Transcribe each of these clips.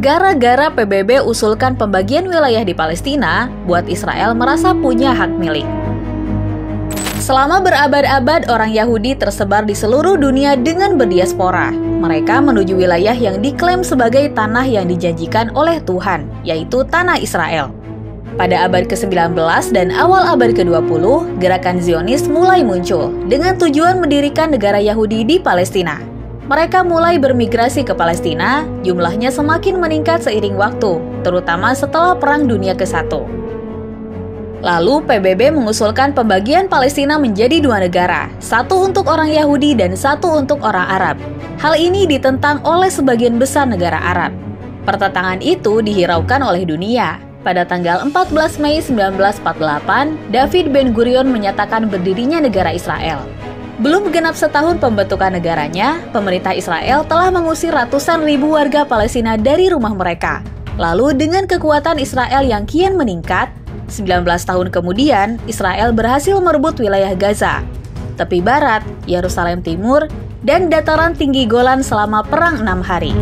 Gara-gara PBB usulkan pembagian wilayah di Palestina, buat Israel merasa punya hak milik. Selama berabad-abad, orang Yahudi tersebar di seluruh dunia dengan berdiaspora. Mereka menuju wilayah yang diklaim sebagai tanah yang dijanjikan oleh Tuhan, yaitu Tanah Israel. Pada abad ke-19 dan awal abad ke-20, gerakan Zionis mulai muncul dengan tujuan mendirikan negara Yahudi di Palestina. Mereka mulai bermigrasi ke Palestina, jumlahnya semakin meningkat seiring waktu, terutama setelah Perang Dunia ke-1. Lalu PBB mengusulkan pembagian Palestina menjadi 2 negara, satu untuk orang Yahudi dan satu untuk orang Arab. Hal ini ditentang oleh sebagian besar negara Arab. Pertentangan itu dihiraukan oleh dunia. Pada tanggal 14 Mei 1948, David Ben-Gurion menyatakan berdirinya negara Israel. Belum genap setahun pembentukan negaranya, pemerintah Israel telah mengusir ratusan ribu warga Palestina dari rumah mereka. Lalu dengan kekuatan Israel yang kian meningkat, 19 tahun kemudian Israel berhasil merebut wilayah Gaza, tepi barat, Yerusalem Timur, dan dataran tinggi Golan selama Perang 6 hari.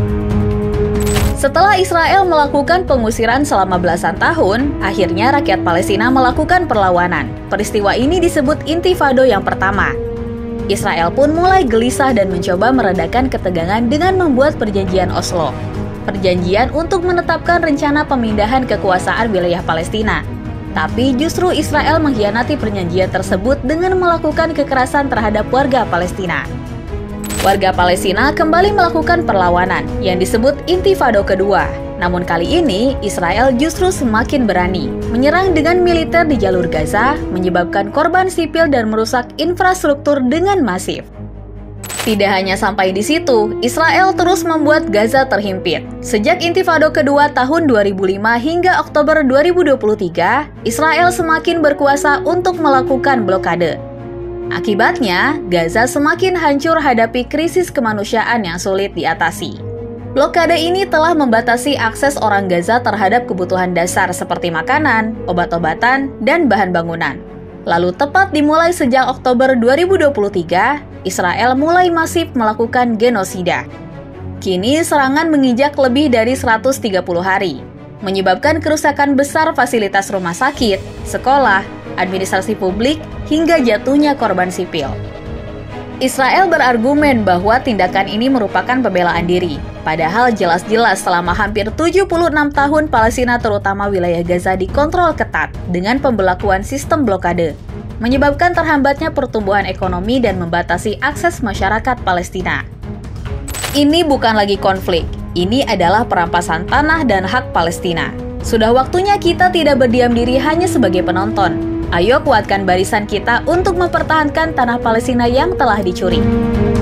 Setelah Israel melakukan pengusiran selama belasan tahun, akhirnya rakyat Palestina melakukan perlawanan. Peristiwa ini disebut Intifado yang pertama. Israel pun mulai gelisah dan mencoba meredakan ketegangan dengan membuat perjanjian Oslo. Perjanjian untuk menetapkan rencana pemindahan kekuasaan wilayah Palestina. Tapi justru Israel mengkhianati perjanjian tersebut dengan melakukan kekerasan terhadap warga Palestina. Warga Palestina kembali melakukan perlawanan yang disebut Intifado kedua. Namun kali ini, Israel justru semakin berani, menyerang dengan militer di jalur Gaza, menyebabkan korban sipil dan merusak infrastruktur dengan masif. Tidak hanya sampai di situ, Israel terus membuat Gaza terhimpit. Sejak Intifado kedua tahun 2005 hingga Oktober 2023, Israel semakin berkuasa untuk melakukan blokade. Akibatnya, Gaza semakin hancur hadapi krisis kemanusiaan yang sulit diatasi. Blokade ini telah membatasi akses orang Gaza terhadap kebutuhan dasar seperti makanan, obat-obatan, dan bahan bangunan. Lalu tepat dimulai sejak Oktober 2023, Israel mulai masif melakukan genosida. Kini serangan menginjak lebih dari 130 hari, menyebabkan kerusakan besar fasilitas rumah sakit, sekolah, administrasi publik, hingga jatuhnya korban sipil. Israel berargumen bahwa tindakan ini merupakan pembelaan diri. Padahal jelas-jelas selama hampir 76 tahun Palestina terutama wilayah Gaza dikontrol ketat dengan pembelakuan sistem blokade, menyebabkan terhambatnya pertumbuhan ekonomi dan membatasi akses masyarakat Palestina. Ini bukan lagi konflik, ini adalah perampasan tanah dan hak Palestina. Sudah waktunya kita tidak berdiam diri hanya sebagai penonton. Ayo kuatkan barisan kita untuk mempertahankan tanah Palestina yang telah dicuri.